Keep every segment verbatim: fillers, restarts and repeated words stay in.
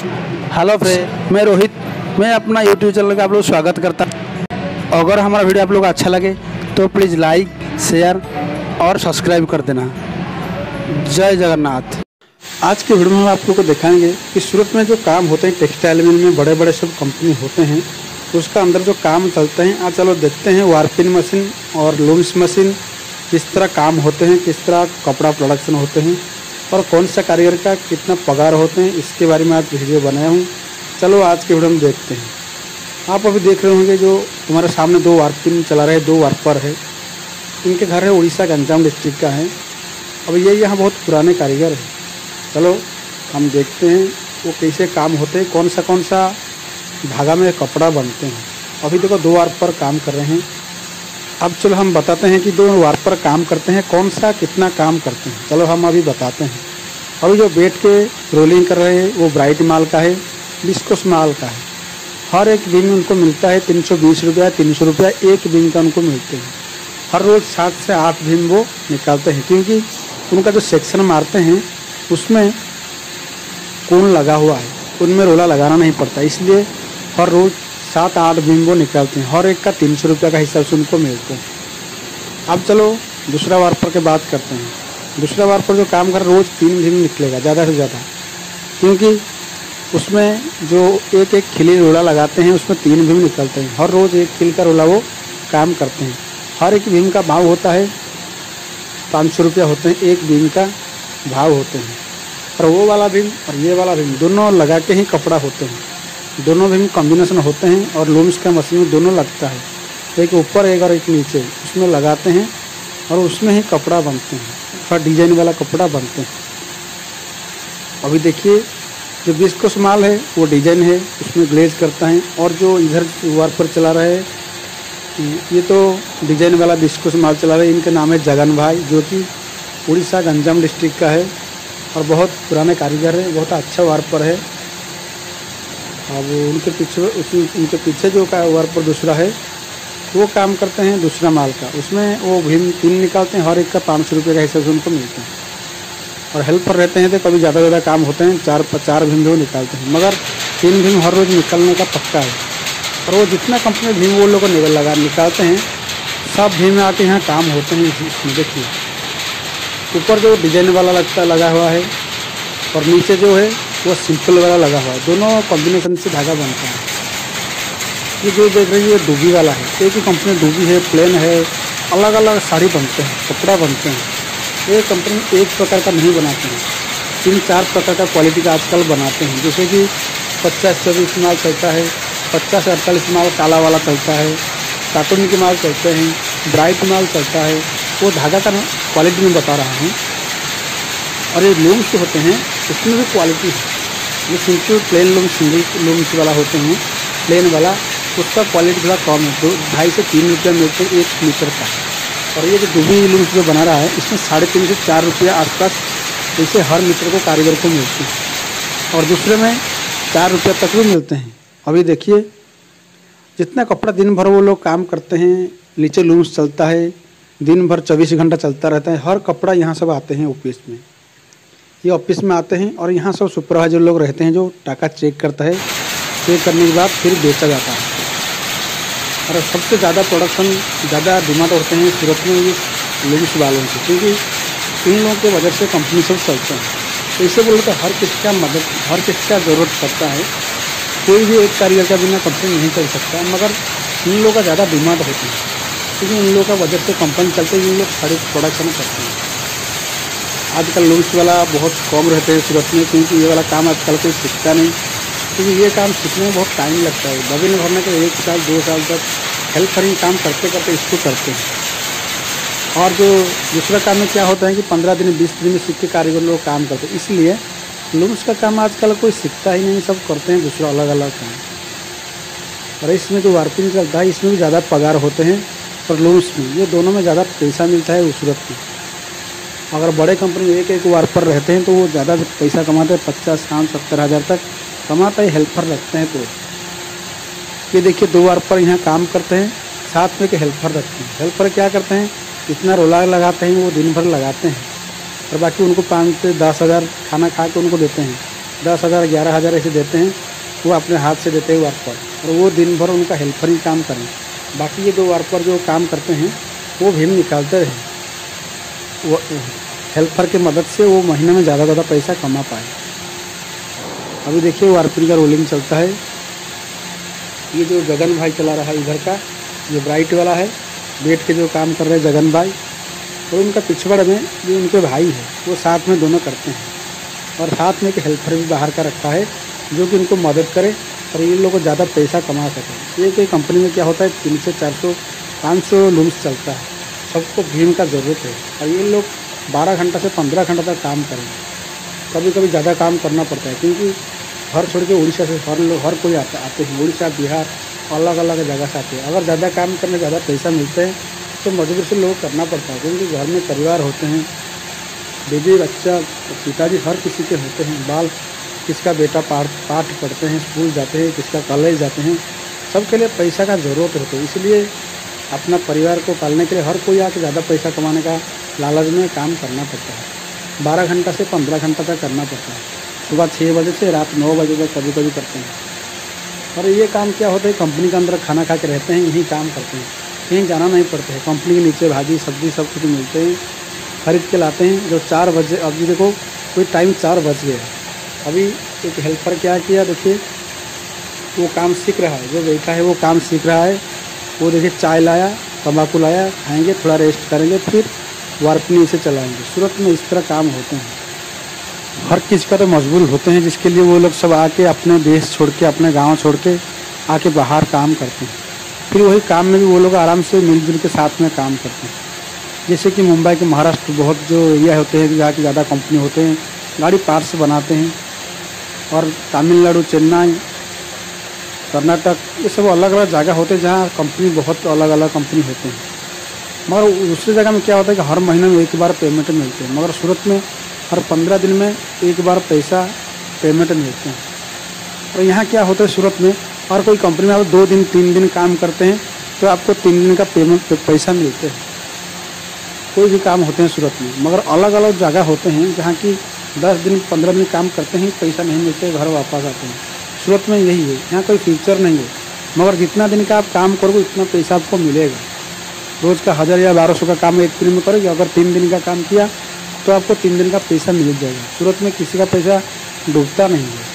Hello friend, मैं रोहित। मैं अपना यूट्यूब चैनल का आप लोग स्वागत करता हूँ। अगर हमारा वीडियो आप लोग को अच्छा लगे तो प्लीज़ लाइक, शेयर और सब्सक्राइब कर देना। जय जगन्नाथ। आज के वीडियो में हम आप लोग को दिखाएंगे कि सूरत में जो काम होते हैं टेक्सटाइल मिल में, बड़े बड़े सब कंपनी होते हैं, उसका अंदर जो काम चलते हैं। आज चलो देखते हैं वार्पिंग मशीन और लूम्स मशीन किस तरह काम होते हैं, किस तरह कपड़ा प्रोडक्शन होते हैं और कौन सा कारीगर का कितना पगार होते हैं, इसके बारे में आज वीडियो बनाया हूँ। चलो आज के वीडियो में देखते हैं। आप अभी देख रहे होंगे जो तुम्हारे सामने दो वार्पिंग चला रहे, दो वार्पर है। इनके घर है उड़ीसा गंजाम डिस्ट्रिक्ट का है। अब ये यहाँ बहुत पुराने कारीगर हैं। चलो हम देखते हैं वो कैसे काम होते हैं, कौन सा कौन सा धागा में कपड़ा बनते हैं। अभी देखो दो वार्पर काम कर रहे हैं। अब चलो हम बताते हैं कि दो वार्पर काम करते हैं, कौन सा कितना काम करते हैं। चलो हम अभी बताते हैं। अभी जो बैठ के रोलिंग कर रहे हैं वो ब्राइट माल का है, विस्कोस माल का है। हर एक बीम उनको मिलता है तीन सौ बीस रुपया तीन सौ रुपया एक बीम का उनको मिलते हैं। हर रोज़ सात से आठ बीम वो निकालते हैं, क्योंकि उनका जो सेक्शन मारते हैं उसमें कोन लगा हुआ है, उनमें रोला लगाना नहीं पड़ता, इसलिए हर रोज़ सात आठ बीम वो निकालते हैं। हर एक का तीन सौ रुपये का हिसाब से उनको मिलते हैं। अब चलो दूसरा वार्पर की बात करते हैं। दूसरा वार्पर जो काम कर रोज़ तीन बीम निकलेगा ज़्यादा से ज़्यादा, क्योंकि उसमें जो एक एक खिली रोला लगाते हैं उसमें तीन भीम निकलते हैं। हर रोज़ एक खिल का रोला वो काम करते हैं। हर एक भीम का भाव होता है पाँच सौ रुपया होते हैं, एक भीम का भाव होते हैं। और वो वाला भीम और ये वाला भीम दोनों लगा के ही कपड़ा होते हैं। दोनों भीम कॉम्बिनेशन होते हैं और लूम्स का मशीन में दोनों लगता है, एक ऊपर एक और एक नीचे, उसमें लगाते हैं और उसमें ही कपड़ा बनते हैं। थोड़ा डिजाइन वाला कपड़ा बनते हैं। अभी देखिए जो विस्कोस माल है वो डिजाइन है, उसमें ग्लेज करता है। और जो इधर वार्पर चला रहे हैं ये तो डिजाइन वाला विस्कोस माल चला रहे हैं। इनके नाम है जगन भाई, जो कि उड़ीसा गंजाम डिस्ट्रिक्ट का है और बहुत पुराने कारीगर है, बहुत अच्छा वार्पर है। अब उनके पीछे उसी उनके पीछे जो का वार्पर दूसरा है वो काम करते हैं दूसरा माल का, उसमें वो भीम तीन निकालते हैं। हर एक का पाँच सौ रुपये का हिसाब से उनको मिलते हैं। और हेल्पर रहते हैं तो कभी ज़्यादा ज़्यादा काम होते हैं, चार चार भीम भी निकालते हैं, मगर तीन भीम हर रोज़ निकलने का पक्का है। और वो जितना कंपनी भीम वो लोग को निकल लगा निकालते हैं, सब भीम में आके यहाँ काम होते हैं। इसमें देखिए ऊपर जो डिजाइन वाला लगता लगा हुआ है और नीचे जो है वो सिंपल वाला लगा हुआ है, दोनों कॉम्बिनेशन से धागा बनता है। ये जो देख रही है डूबी वाला है, एक ही कंपनी डूबी है, प्लेन है, अलग अलग साड़ी बनते हैं, कपड़ा बनते हैं। ये कंपनी एक प्रकार का नहीं बनाते हैं, तीन चार प्रकार का क्वालिटी का आजकल बनाते हैं। जैसे कि पचास चौबीस माल चलता है, पचास अड़तालीस माल काला वाला चलता है, कार्टून के माल चलते हैं, ब्राइट माल चलता है। वो धागा का क्वालिटी में बता रहा हूँ। और ये लूम्स होते हैं उसमें भी क्वालिटी है। ये simple plain loom single looms वाला होते हैं, प्लेन वाला, उसका क्वालिटी थोड़ा कम है, दो ढाई से तीन रुपया मिलते हैं एक मीटर का। और ये जो डूबी लूम्स जो बना रहा है इसमें साढ़े तीन से चार रुपया आसपास जैसे हर मीटर को कारीगर को मिलते हैं। और दूसरे में चार रुपया तक भी मिलते हैं। अभी देखिए जितना कपड़ा दिन भर वो लोग काम करते हैं, नीचे लूम्स चलता है, दिन भर चौबीस घंटा चलता रहता है। हर कपड़ा यहाँ सब आते हैं ऑफिस में, ये ऑफिस में आते हैं और यहाँ सब सुपरवाइजर लोग रहते हैं जो टाका चेक करता है। चेक करने के बाद फिर बेचा जाता है। और सबसे ज़्यादा प्रोडक्शन ज़्यादा डिमांड होते हैं सूरत में ये लूम्स वालों से, क्योंकि इन लोगों की वजह से कंपनी सब चलते हैं। तो इसे बोले तो हर किसी का मदद हर किसी का ज़रूरत पड़ता है। कोई भी एक कारीगर का बिना कंपनी नहीं चल सकता, मगर इन लोगों का ज़्यादा डिमांड होती है, क्योंकि इन लोगों का वजह से कंपनी चलते हैं। इन लोग सारे प्रोडक्शन करते हैं। आजकल लूम्स वाला बहुत कम रहते हैं सूरत में, क्योंकि ये वाला काम आजकल कोई सीखता नहीं, क्योंकि ये काम सीखने में बहुत टाइम लगता है। बगल भरने के एक साल दो साल तक हेल्प करेंगे काम करते करते इसको करते हैं। और जो दूसरा काम में क्या होता है कि पंद्रह दिन बीस दिन में सीख के कारीगर लोग काम करते हैं, इसलिए लूम्स का काम आजकल कोई सीखता ही नहीं, सब करते हैं दूसरा अलग अलग काम। और इसमें जो वार्पिंग चलता है इसमें भी ज़्यादा पगार होते हैं और लूम्स में, ये दोनों में ज़्यादा पैसा मिलता है सूरत में। अगर बड़े कंपनी में एक एक वार्पर रहते हैं तो वो ज़्यादा पैसा कमाते हैं, पचास साठ सत्तर हज़ार तक कमाता है। हेल्पर रखते हैं तो ये देखिए दो वार्पर यहाँ काम करते हैं, साथ में के हेल्पर रखते हैं। हेल्पर क्या करते हैं, इतना रोला लगाते हैं वो दिन भर लगाते हैं और बाकी उनको पाँच से दस हज़ार खाना खा के उनको देते हैं। दस हज़ार ग्यारह हज़ार ऐसे देते हैं, वो अपने हाथ से देते हैं वर्कर, और वो दिन भर उनका हेल्पर ही काम करें। बाकी ये दो वर्कर जो काम करते हैं वो भीम निकालते हैं, वो हेल्पर की मदद से वो महीने में ज़्यादा ज़्यादा पैसा कमा पाए। अभी देखिए वार्पिंग का रोलिंग चलता है। ये जो जगन भाई चला रहा है इधर का, ये ब्राइट वाला है, बैठ के जो काम कर रहे हैं जगन भाई, और उनका पिछवाड़ में जो उनके भाई है वो साथ में दोनों करते हैं, और साथ में एक हेल्पर भी बाहर का रखा है जो कि उनको मदद करे और ये लोग को ज़्यादा पैसा कमा सकें। एक एक कंपनी में क्या होता है, तीन सौ चार सौ पाँच सौ लूम्स चलता है, सबको भीम का ज़रूरत है, और ये लोग बारह घंटा से पंद्रह घंटा तक काम करें। कभी कभी ज़्यादा काम करना पड़ता है क्योंकि घर छोड़ के उड़ीसा से हर लोग हर कोई आता आते हैं, उड़ीसा बिहार अलग अलग जगह से आते हैं। अगर ज़्यादा काम करने ज़्यादा पैसा मिलते हैं तो मजबूरी से लोग करना पड़ता है, क्योंकि घर में परिवार होते हैं, बीवी बच्चा पिताजी हर किसी के होते हैं, बाल किसका बेटा पाठ पाठ पढ़ते हैं, स्कूल जाते हैं, किसका कॉलेज जाते हैं, सबके लिए पैसा का ज़रूरत होता है। इसलिए अपना परिवार को पालने के लिए हर कोई आके ज़्यादा पैसा कमाने का लालच में काम करना पड़ता है। बारह घंटा से पंद्रह घंटा तक करना पड़ता है, सुबह छः बजे से रात नौ बजे तक कभी कभी करते हैं। और ये काम क्या होता है, कंपनी के अंदर खाना खा के रहते हैं, यही काम करते हैं, कहीं जाना नहीं पड़ता है। कंपनी के नीचे भाजी सब्जी सब कुछ मिलते हैं, खरीद के लाते हैं। जो चार बजे, अभी देखो कोई टाइम चार बज गया, अभी एक हेल्पर क्या किया, देखिए वो काम सीख रहा है, जो बैठा है वो काम सीख रहा है। वो देखिए चाय लाया, तंबाकू लाया, खाएंगे, थोड़ा रेस्ट करेंगे, फिर वार्पिंग से चलाएंगे। सूरत में इस तरह काम होते हैं। हर किसी का तो मजबूर होते हैं, जिसके लिए वो लोग सब आके अपने देश छोड़ के, अपने गांव छोड़ के आके बाहर काम करते हैं। फिर वही काम में भी वो लोग आराम से मिलजुल के साथ में काम करते हैं। जैसे कि मुंबई के महाराष्ट्र बहुत जो एरिया होते हैं जहाँ की ज़्यादा कंपनी होते हैं, गाड़ी पार्ट्स बनाते हैं, और तमिलनाडु, चेन्नई, कर्नाटक, ये सब अलग अलग जगह होते हैं जहाँ कंपनी बहुत अलग अलग कंपनी होते हैं। मगर दूसरी जगह में क्या होता है कि हर महीने में एक बार पेमेंट मिलते हैं, मगर सूरत में हर पंद्रह दिन में एक बार पैसा पेमेंट मिलते हैं। और यहाँ क्या होता है, सूरत में हर कोई कंपनी में आप दो दिन तीन दिन काम करते हैं तो आपको तीन दिन का पेमेंट पैसा मिलते हैं। कोई भी काम होते हैं सूरत में, मगर अलग अलग जगह होते हैं जहाँ की दस दिन पंद्रह दिन काम करते हैं, पैसा नहीं मिलते, घर वापस आते हैं। सूरत में यही है, यहाँ कोई फ्यूचर नहीं है, मगर जितना दिन का आप काम करोगे उतना पैसा आपको मिलेगा। रोज़ का हज़ार या बारह सौ का काम एक दिन में करोगे, अगर तीन दिन का काम किया तो आपको तीन दिन का पैसा मिल जाएगा। सूरत में किसी का पैसा डूबता नहीं है,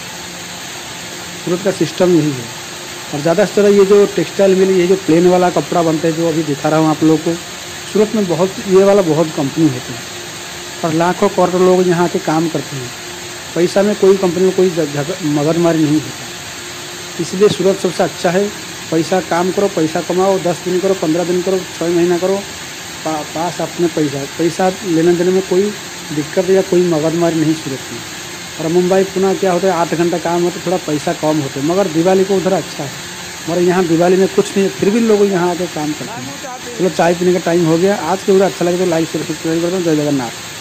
सूरत का सिस्टम यही है। और ज़्यादा से ज़्यादा ये जो टेक्सटाइल मिल, ये जो प्लेन वाला कपड़ा बनता है जो अभी दिखा रहा हूँ आप लोगों को, सूरत में बहुत ये वाला बहुत कंपनी होती है, और लाखों करोड़ों लोग यहाँ आके काम करते हैं। पैसा में कोई कंपनी में कोई मगजमारी नहीं होता, इसलिए सूरत सबसे अच्छा है। पैसा काम करो, पैसा कमाओ, दस दिन करो, पंद्रह दिन करो, छः महीना करो, पा, पास अपने पैसा पैसा लेने देने में कोई दिक्कत या कोई मगजमारी नहीं सूरत में। और मुंबई पुणे क्या होता है, आठ घंटा काम होता है, थोड़ा पैसा कम होता है, मगर दिवाली को उधर अच्छा है। मगर यहाँ दिवाली में कुछ नहीं है, फिर भी लोग यहाँ आके काम करते हैं। चलो चाय पीने का टाइम हो गया। आज के वीडियो अच्छा लगे तो लाइक शेयर सब्सक्राइब कर दो। जय जगन्नाथ।